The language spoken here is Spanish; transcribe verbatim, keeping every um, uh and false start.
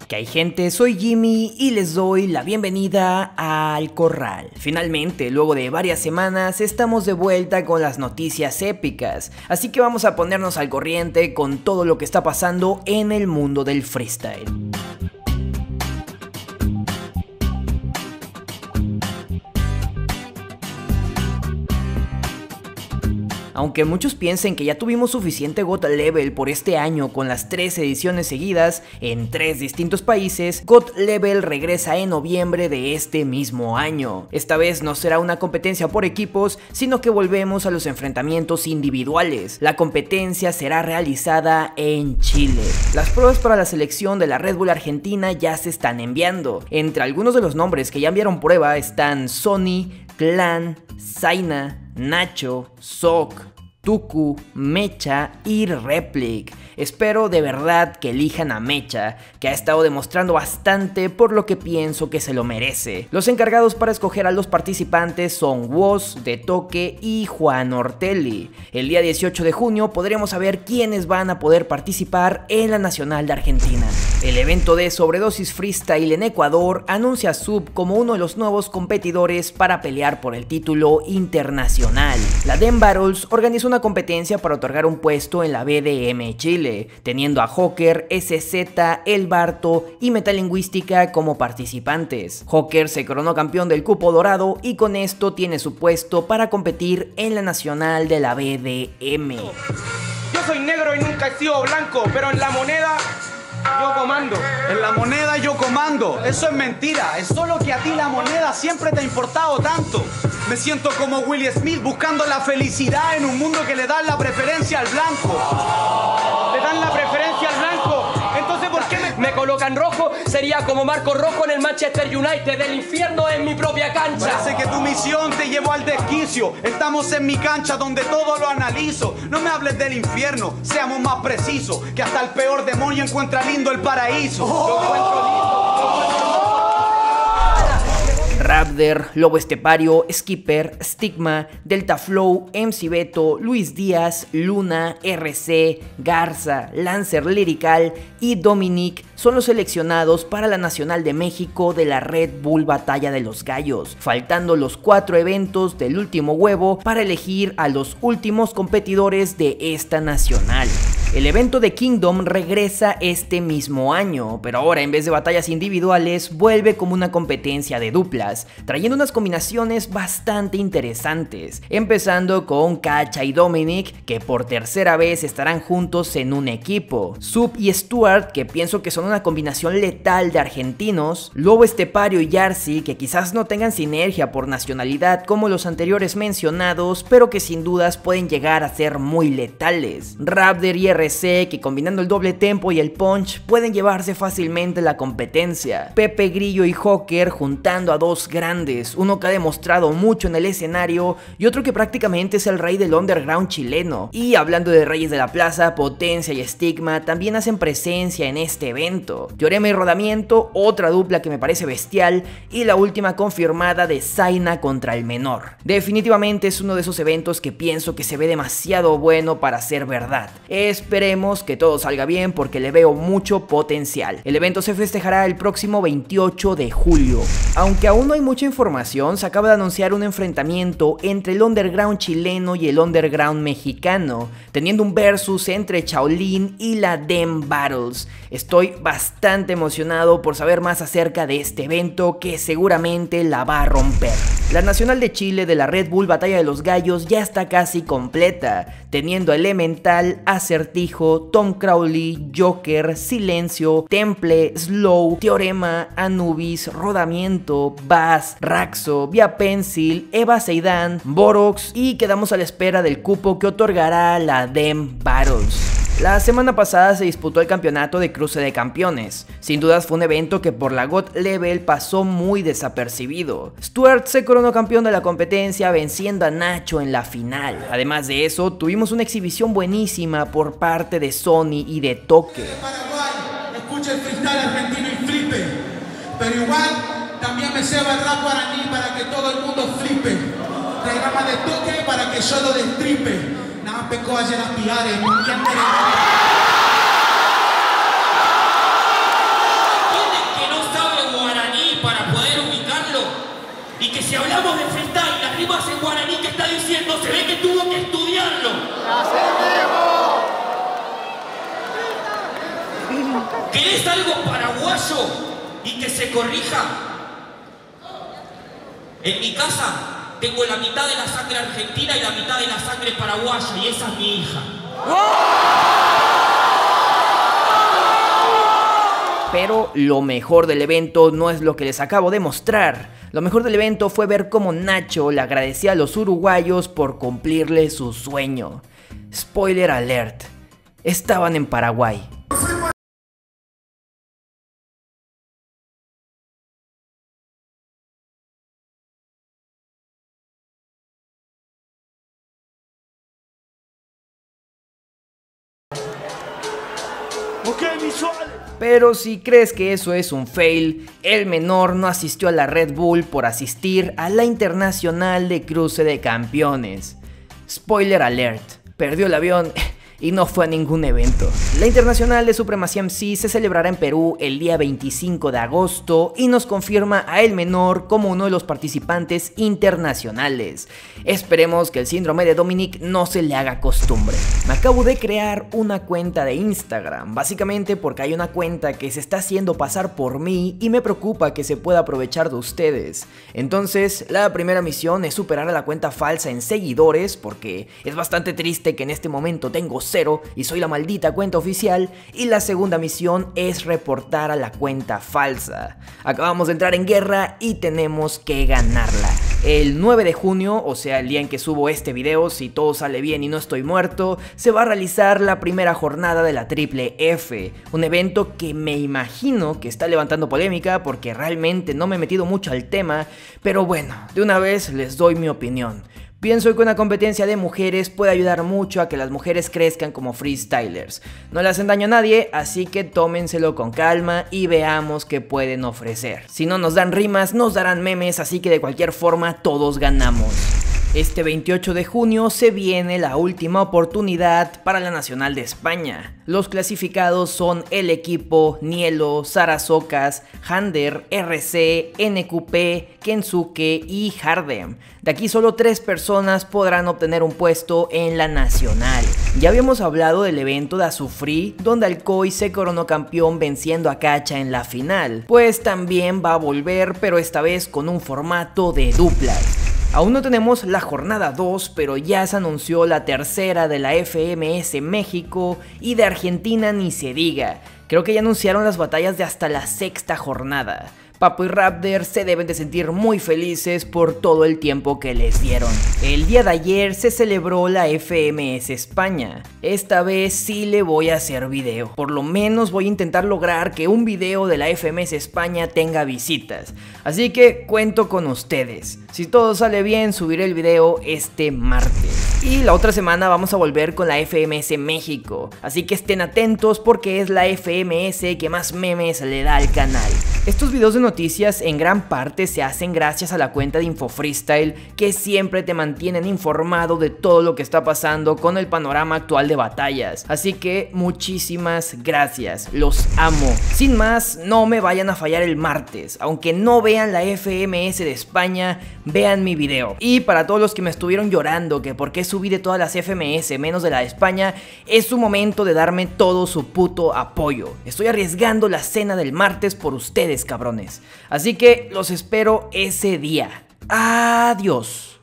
Que hay gente, soy Jimmy y les doy la bienvenida al Corral. Finalmente, luego de varias semanas, estamos de vuelta con las noticias épicas, así que vamos a ponernos al corriente con todo lo que está pasando en el mundo del freestyle. Aunque muchos piensen que ya tuvimos suficiente GOAT Level por este año con las tres ediciones seguidas en tres distintos países, GOAT Level regresa en noviembre de este mismo año. Esta vez no será una competencia por equipos, sino que volvemos a los enfrentamientos individuales. La competencia será realizada en Chile. Las pruebas para la selección de la Red Bull Argentina ya se están enviando. Entre algunos de los nombres que ya enviaron prueba están Sony, Clan, Zaina, Nacho, Sok, Tuku, Mecha y Replic. Espero de verdad que elijan a Mecha, que ha estado demostrando bastante, por lo que pienso que se lo merece. Los encargados para escoger a los participantes son Woz, De Toque y Juan Ortelli. El día dieciocho de junio podremos saber quiénes van a poder participar en la Nacional de Argentina. El evento de sobredosis freestyle en Ecuador anuncia a Sub como uno de los nuevos competidores para pelear por el título internacional. La Dem Battles organiza una competencia para otorgar un puesto en la B D M Chile, teniendo a Joker, S Z, El Barto y Metalingüística como participantes. Joker se coronó campeón del cupo dorado y con esto tiene su puesto para competir en la Nacional de la B D M. Yo soy negro y nunca he sido blanco, pero en la moneda yo comando. En la moneda yo comando. Eso es mentira. Es solo que a ti la moneda siempre te ha importado tanto. Me siento como Will Smith buscando la felicidad en un mundo que le dan la preferencia al blanco. Le dan la preferencia al blanco. Entonces, ¿por qué me, me colocan rojo? Sería como Marco Rojo en el Manchester United. Del infierno en mi propia cancha. Parece que tu misión te llevó al desquicio. Estamos en mi cancha donde todo lo analizo. No me hables del infierno, seamos más precisos. Que hasta el peor demonio encuentra lindo el paraíso. Oh. Lo encuentro lindo. Raptor, Lobo Estepario, Skipper, Stigma, Delta Flow, M C Beto, Luis Díaz, Luna, R C, Garza, Lancer Lyrical y Dominic son los seleccionados para la Nacional de México de la Red Bull Batalla de los Gallos, faltando los cuatro eventos del último huevo para elegir a los últimos competidores de esta nacional. El evento de Kingdom regresa este mismo año, pero ahora en vez de batallas individuales vuelve como una competencia de duplas, trayendo unas combinaciones bastante interesantes, empezando con Cacha y Dominic, que por tercera vez estarán juntos en un equipo, Sub y Stuart, que pienso que son una combinación letal de argentinos, Lobo Estepario y Yarsi, que quizás no tengan sinergia por nacionalidad como los anteriores mencionados, pero que sin dudas pueden llegar a ser muy letales, Raptor y R C, que combinando el doble tempo y el punch pueden llevarse fácilmente la competencia, Pepe Grillo y Joker juntando a dos grandes, uno que ha demostrado mucho en el escenario y otro que prácticamente es el rey del underground chileno. Y hablando de reyes de la plaza, Potencia y Stigma también hacen presencia en este evento. Teorema y Rodamiento, otra dupla que me parece bestial, y la última confirmada de Zaina contra el Menor. Definitivamente es uno de esos eventos que pienso que se ve demasiado bueno para ser verdad. Esperemos que todo salga bien porque le veo mucho potencial. El evento se festejará el próximo veintiocho de julio. Aunque aún no hay mucha información, se acaba de anunciar un enfrentamiento entre el underground chileno y el underground mexicano, teniendo un versus entre Shaolin y la Dem Battles. Estoy bastante emocionado por saber más acerca de este evento que seguramente la va a romper. La Nacional de Chile de la Red Bull Batalla de los Gallos ya está casi completa, teniendo a Elemental, Acertijo, Tom Crowley, Joker, Silencio, Temple, Slow, Teorema, Anubis, Rodamiento, Bass, Raxo, Via Pencil, Eva Seidan, Borox, y quedamos a la espera del cupo que otorgará la Dem Battles. La semana pasada se disputó el campeonato de cruce de campeones. Sin dudas fue un evento que por la GOAT Level pasó muy desapercibido. Stuart se coronó campeón de la competencia venciendo a Nacho en la final. Además de eso, tuvimos una exhibición buenísima por parte de Sony y de Toque. Paraguay, escucha el freestyle argentino y flipe, pero igual también me ceba el rap guaraní para que todo el mundo flipe. Programa de Toque para que yo lo destripe. Nada pecó ayer a piares, no entiende. si hablamos de freestyle, las rimas en guaraní que está diciendo, se ve que tuvo que estudiarlo. ¿Querés algo paraguayo y que se corrija? En mi casa tengo la mitad de la sangre argentina y la mitad de la sangre paraguaya, y esa es mi hija. Pero lo mejor del evento no es lo que les acabo de mostrar. Lo mejor del evento fue ver cómo Nacho le agradecía a los uruguayos por cumplirle su sueño. Spoiler alert, estaban en Paraguay. Pero si crees que eso es un fail, el menor no asistió a la Red Bull por asistir a la Internacional de Cruce de Campeones. Spoiler alert, perdió el avión y no fue a ningún evento. La Internacional de Supremacía M C se celebrará en Perú el día veinticinco de agosto y nos confirma a El Menor como uno de los participantes internacionales. Esperemos que el síndrome de Dominic no se le haga costumbre. Me acabo de crear una cuenta de Instagram, básicamente porque hay una cuenta que se está haciendo pasar por mí y me preocupa que se pueda aprovechar de ustedes. Entonces, la primera misión es superar a la cuenta falsa en seguidores, porque es bastante triste que en este momento tengo cero y soy la maldita cuenta oficial, y la segunda misión es reportar a la cuenta falsa. Acabamos de entrar en guerra y tenemos que ganarla. El nueve de junio, o sea el día en que subo este video, si todo sale bien y no estoy muerto, se va a realizar la primera jornada de la Triple F, un evento que me imagino que está levantando polémica porque realmente no me he metido mucho al tema, pero bueno, de una vez les doy mi opinión. Pienso que una competencia de mujeres puede ayudar mucho a que las mujeres crezcan como freestylers. No le hacen daño a nadie, así que tómenselo con calma y veamos qué pueden ofrecer. Si no nos dan rimas, nos darán memes, así que de cualquier forma todos ganamos. Este veintiocho de junio se viene la última oportunidad para la Nacional de España. Los clasificados son el equipo Nielo, Sarasocas, Hander, R C, N Q P, Kensuke y Hardem. De aquí solo tres personas podrán obtener un puesto en la Nacional. Ya habíamos hablado del evento de Azufrí, donde Alcoy se coronó campeón venciendo a Cacha en la final. Pues también va a volver, pero esta vez con un formato de duplas. Aún no tenemos la jornada dos, pero ya se anunció la tercera de la F M S México, y de Argentina ni se diga. Creo que ya anunciaron las batallas de hasta la sexta jornada. Papo y Raptor se deben de sentir muy felices por todo el tiempo que les dieron. El día de ayer se celebró la F M S España. Esta vez sí le voy a hacer video. Por lo menos voy a intentar lograr que un video de la F M S España tenga visitas. Así que cuento con ustedes. Si todo sale bien, subiré el video este martes. Y la otra semana vamos a volver con la F M S México. Así que estén atentos porque es la F M S que más memes le da al canal. Estos videos de noticias en gran parte se hacen gracias a la cuenta de InfoFreestyle, que siempre te mantienen informado de todo lo que está pasando con el panorama actual de batallas. Así que muchísimas gracias, los amo. Sin más, no me vayan a fallar el martes. Aunque no vean la F M S de España, vean mi video. Y para todos los que me estuvieron llorando que por qué subí de todas las F M S menos de la de España, es su momento de darme todo su puto apoyo. Estoy arriesgando la cena del martes por ustedes, cabrones. Así que los espero ese día. Adiós.